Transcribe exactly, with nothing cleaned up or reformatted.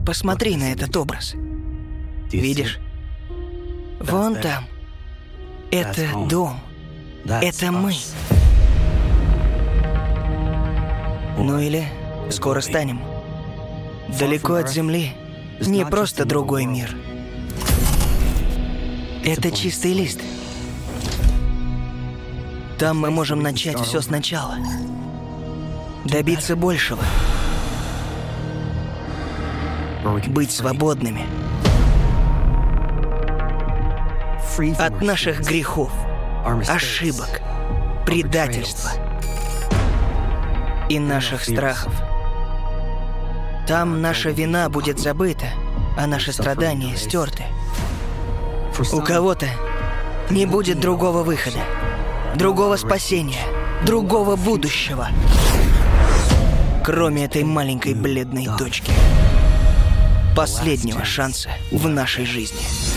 Посмотри на этот образ. Видишь? Вон там. Это дом. Это мы. Ну или скоро станем. Далеко от Земли не просто другой мир. Это чистый лист. Там мы можем начать все сначала. Добиться большего. Быть свободными. От наших грехов, ошибок, предательства и наших страхов. Там наша вина будет забыта, а наши страдания стерты. У кого-то не будет другого выхода, другого спасения, другого будущего, кроме этой маленькой бледной точки. Последнего шанса в нашей жизни.